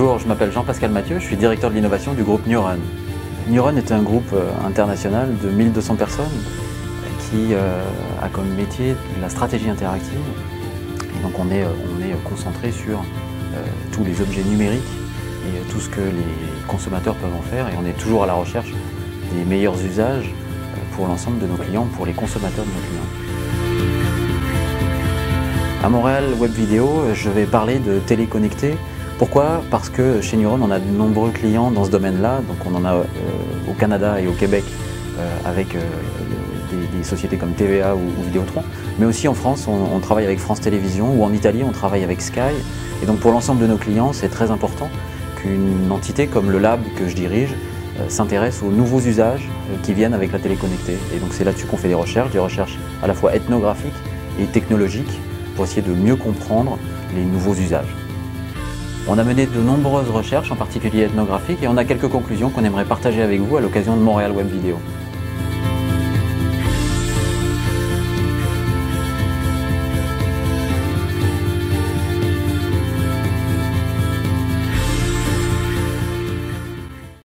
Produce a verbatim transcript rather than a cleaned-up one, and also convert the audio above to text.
Bonjour, je m'appelle Jean-Pascal Mathieu, je suis directeur de l'innovation du groupe Neuron. Neuron est un groupe international de mille deux cents personnes qui euh, a comme métier la stratégie interactive. Et donc on est, on est concentré sur euh, tous les objets numériques et tout ce que les consommateurs peuvent en faire, et on est toujours à la recherche des meilleurs usages pour l'ensemble de nos clients, pour les consommateurs de nos clients. À Montréal Web Vidéo, je vais parler de télé connectée. Pourquoi? Parce que chez Neuron, on a de nombreux clients dans ce domaine-là. Donc on en a euh, au Canada et au Québec euh, avec euh, des, des sociétés comme T V A ou, ou Vidéotron. Mais aussi en France, on, on travaille avec France Télévisions, ou en Italie, on travaille avec Sky. Et donc pour l'ensemble de nos clients, c'est très important qu'une entité comme le Lab que je dirige euh, s'intéresse aux nouveaux usages euh, qui viennent avec la télé connectée. Et donc c'est là-dessus qu'on fait des recherches, des recherches à la fois ethnographiques et technologiques, pour essayer de mieux comprendre les nouveaux usages. On a mené de nombreuses recherches, en particulier ethnographiques, et on a quelques conclusions qu'on aimerait partager avec vous à l'occasion de Montréal Web Vidéo.